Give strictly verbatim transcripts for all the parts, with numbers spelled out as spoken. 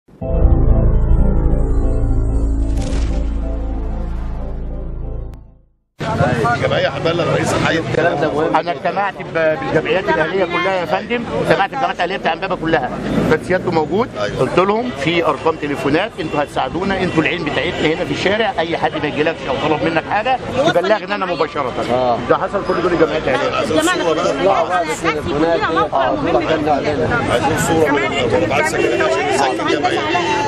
الجمعيه هتبلغ رئيس الحي الكلام ده مهم. انا اجتمعت بالجمعيات الاهليه كلها يا فندم، اجتمعت بالجمعيات الاهليه بتاع امبابه كلها، كان سيادته موجود. أيوة. قلت لهم في ارقام تليفونات، انتوا هتساعدونا، انتوا العين بتاعتنا هنا في الشارع، اي حد ما يجيلكش او طلب منك حاجه تبلغنا انا مباشره. اه ده حصل كل دول الجمعيات الاهليه. الجماعه كلنا موقع مهم جدا. عايزين صوره من بعد سكن عشان نسجل الجمعيه.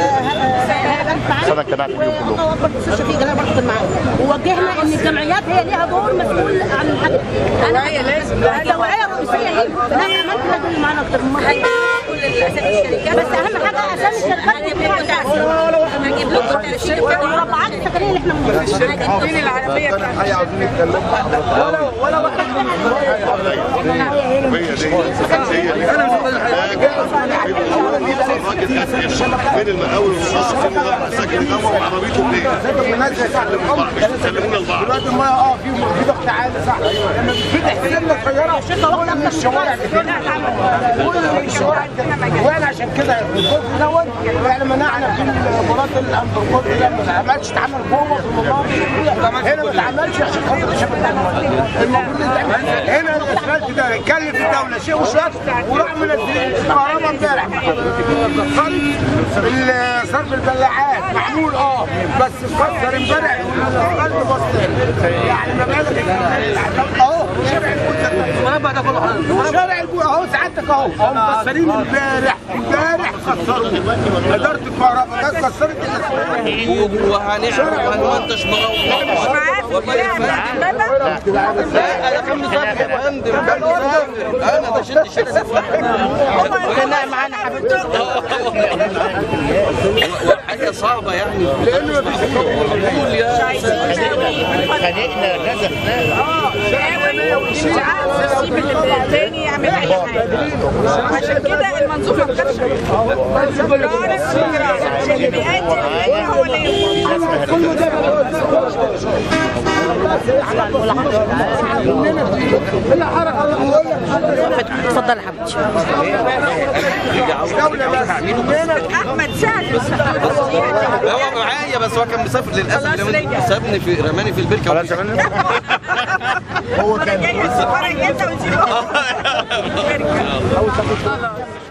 انا اجتمعت بيهم كلهم. ووجهنا ان الجمعيات هي ليها دور مسؤول عن الحاجه. التوعيه لازم التوعيه الرئيسيه هي انا عملت لازم معانا اكتر من مره. كل اسامي الشركات بس اهم حاجه اسامي الشركات هجيب لكم هجيب لكم ترشيح المربعات السكنيه اللي احنا موجودين فين العربيه بتاعتنا عاوزين نتكلم ولا ولا وقت فين المقاول والصاص ساكن الاول وعربيته منين؟ سلمونا لبعض دلوقتي الميه اه في في ضغط عالي صح لما بتفتح سنه صغيره كل الشوارع كل الشوارع وانا عشان كده الجزء دوت احنا منعنا في مباراه الاندركوت لما ما عملش اتعمل جوه في المناطق هنا ما اتعملش عشان خاطر الشباب المفروض يتعمل هنا الاسفلت ده يكلف الدوله شيء وشويه وراح منزلين كهرباء امبارح صرف البلاعات معمول اه بس اتكسر امبارح الارض بسيط يعني مبالغ اهو شارع البول المربع ده كله شارع البول اهو سعادتك اهو اهو مكسرين امبارح امبارح كسروا اداره الكهرباء ده كسرت الاسفلت وهنعمل وهنمنتج لا انا كان مسافر يا فندم كان مسافر انا بشد الشارع كان معانا حبيبتي حاجه صعبه يعني لانه بقول يا خانقنا نزفنا اه مش عارف يسيب التاني يعمل اي حاجه عشان كده المنظومه ما كانتش عشان اللي بيأدي هو اللي كله ده اتفضل يا حبيبتي. احمد سعد هو معايا بس هو كان مسافر للاسف سابني في رماني في البركه خلاص هو كان جاي السفاره جدا وتسيبه